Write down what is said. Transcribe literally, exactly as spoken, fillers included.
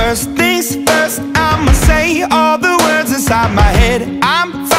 First things first, I'ma say all the words inside my head. I'm